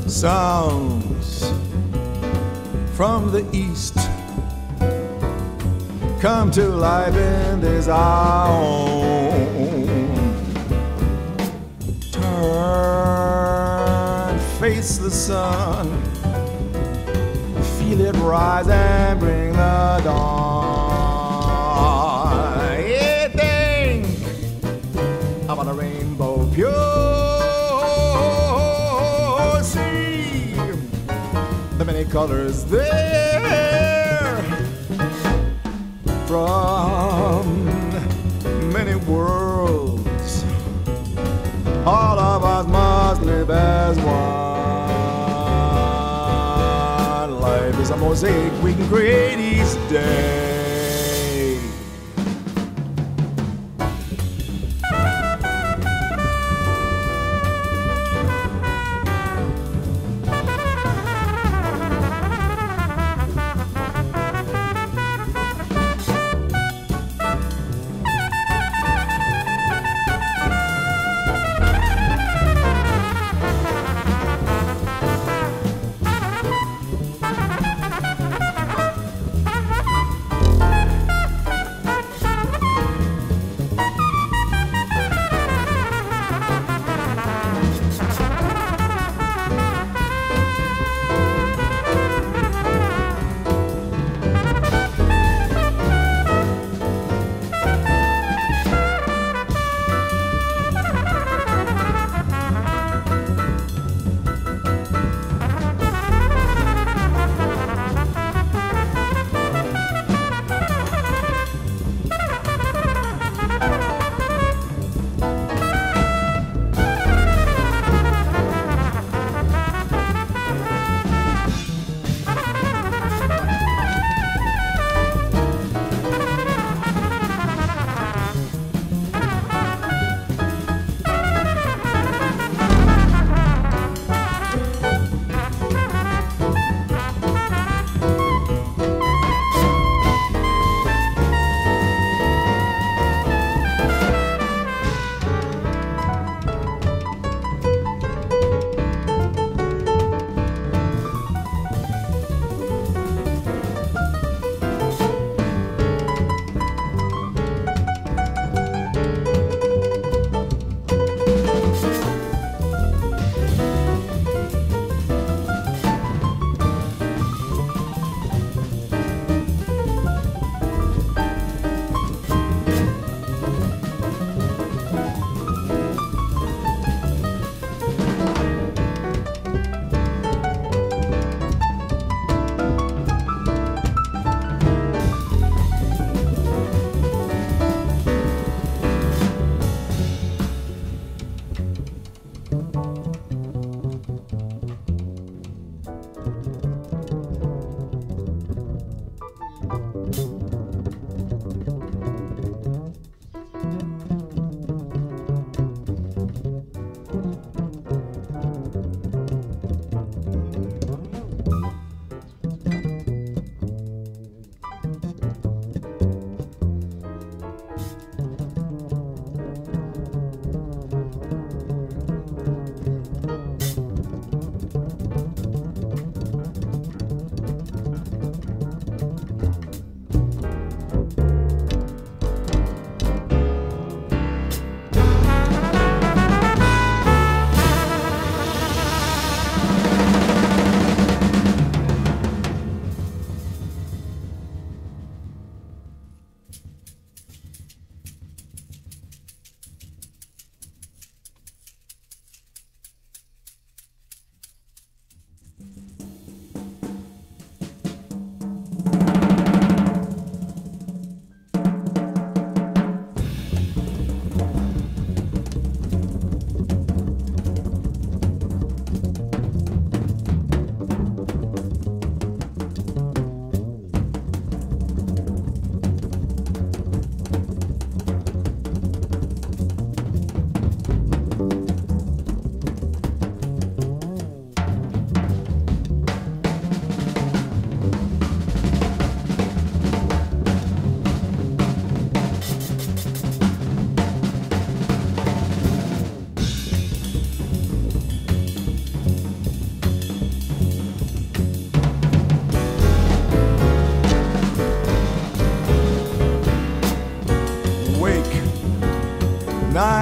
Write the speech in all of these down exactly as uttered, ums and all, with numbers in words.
Sounds from the east come to life in this own. Turn, face the sun, feel it rise and bring the dawn. Yeah, think about a rainbow pure. See the many colors there from many worlds. All of us must live as one. Life is a mosaic we can create each day.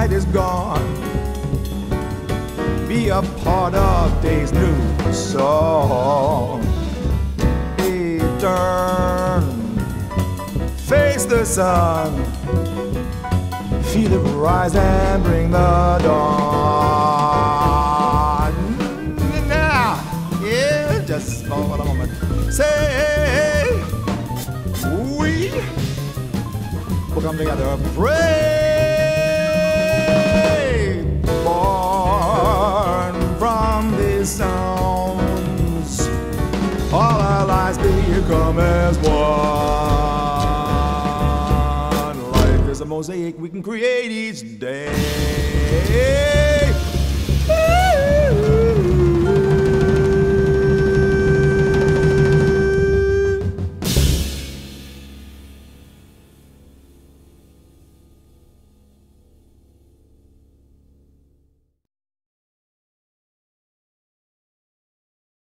night is gone. Be a part of day's new song. Hey, turn, face the sun, feel it rise and bring the dawn. Now, yeah, just for a moment. Say, we will come together, pray, born from these sounds. All our lives become as one. Life is a mosaic we can create each day.